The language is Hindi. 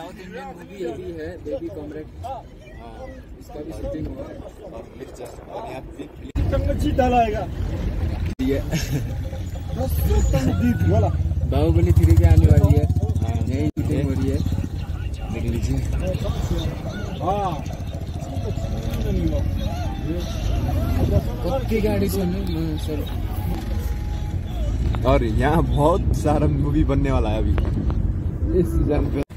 साउथ इंडियन मूवी अभी है बेबी कॉमरेड, इसका भी शूटिंग हुआ है और यहाँ डालाएगा। बाहुबली 3 के आने वाली है, यही शूटिंग हो रही है, देख लीजिए। पक्की गाड़ी सर। और यहाँ बहुत सारा मूवी बनने वाला है अभी इस सीजन पे।